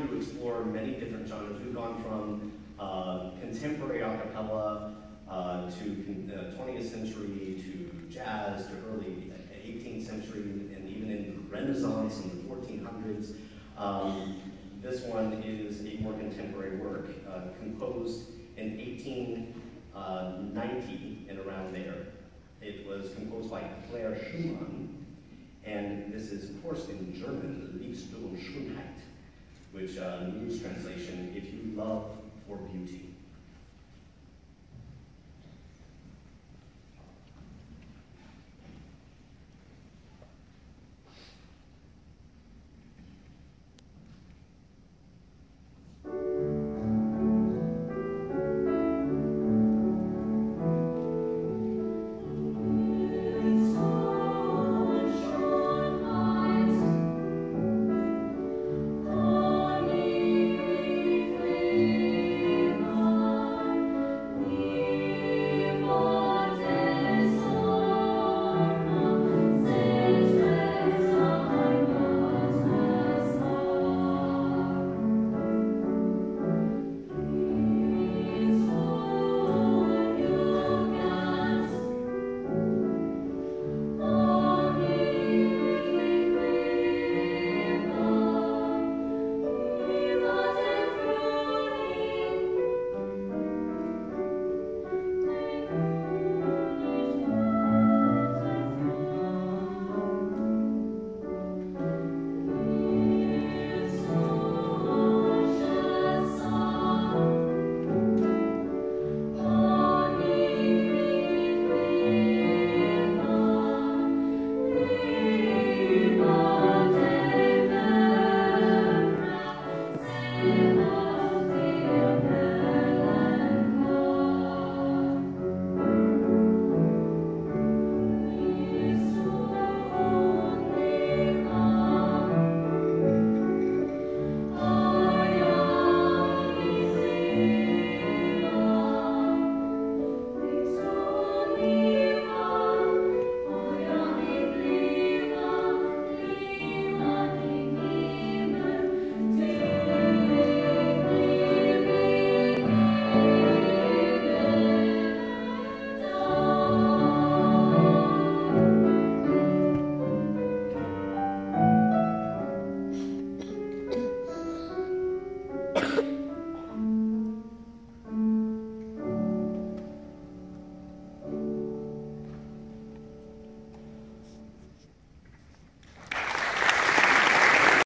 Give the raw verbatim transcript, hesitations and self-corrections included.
to explore many different genres. We've gone from uh, contemporary a cappella uh, to uh, twentieth century to jazz to early eighteenth century, and even in Renaissance in the fourteen hundreds. Um, this one is a more contemporary work, uh, composed in eighteen ninety and around there. It was composed by Claire Schumann, and this is, of course, in German, Liebst du und Schönheit, which uh, means translation, if you love for beauty.